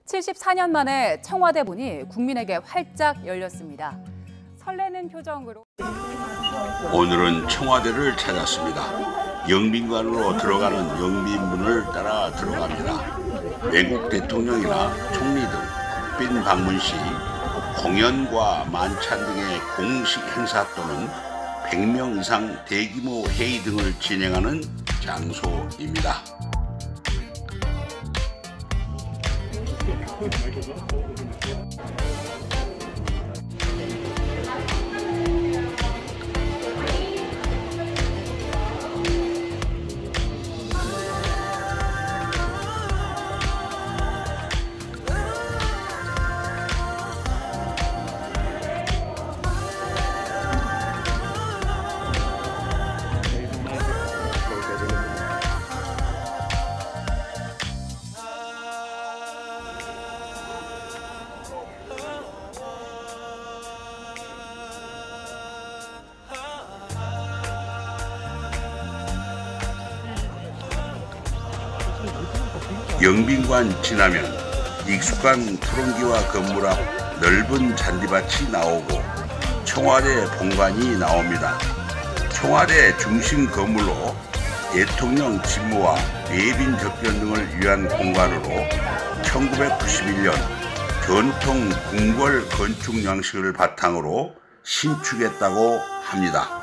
74년 만에 청와대 문이 국민에게 활짝 열렸습니다. 설레는 표정으로 오늘은 청와대를 찾았습니다. 영빈관으로 들어가는 영빈문을 따라 들어갑니다. 외국 대통령이나 총리 등 국빈 방문 시 공연과 만찬 등의 공식 행사 또는 100명 이상 대규모 회의 등을 진행하는 장소입니다. 영빈관 지나면 익숙한 푸른기와 건물 앞 넓은 잔디밭이 나오고 청와대 본관이 나옵니다. 청와대 중심 건물로 대통령 직무와 외빈 접견 등을 위한 공간으로 1991년 전통 궁궐 건축 양식을 바탕으로 신축했다고 합니다.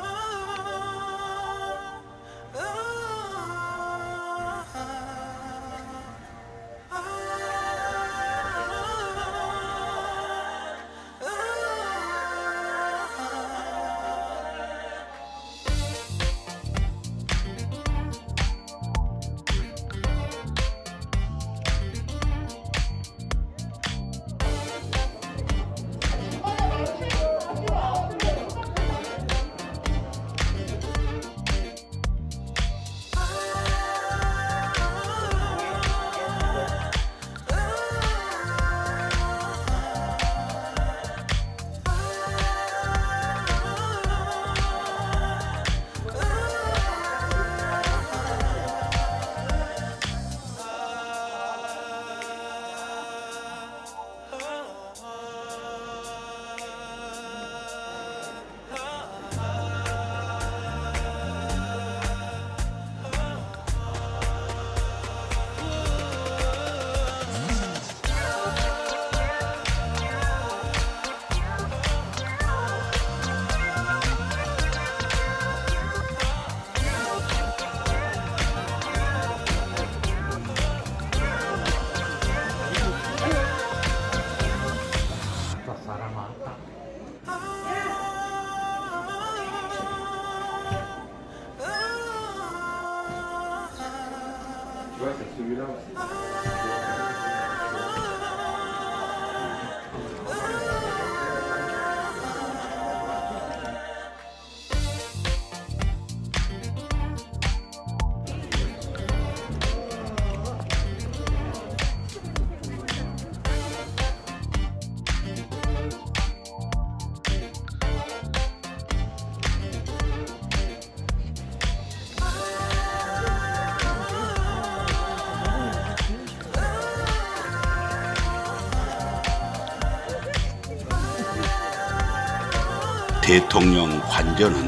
대통령 관저는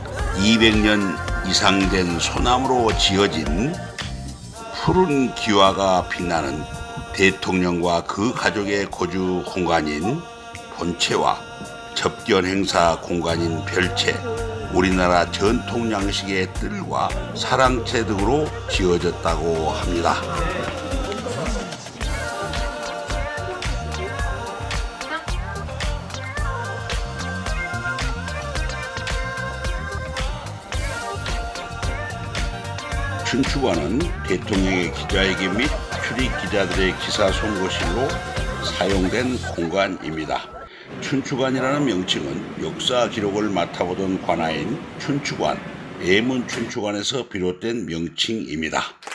200년 이상 된 소나무로 지어진 푸른 기와가 빛나는 대통령과 그 가족의 거주 공간인 본체와 접견 행사 공간인 별채, 우리나라 전통 양식의 뜰과 사랑채 등으로 지어졌다고 합니다. 춘추관은 대통령의 기자회견 및 출입 기자들의 기사 송고실로 사용된 공간입니다. 춘추관이라는 명칭은 역사 기록을 맡아보던 관아인 춘추관, 예문춘추관에서 비롯된 명칭입니다.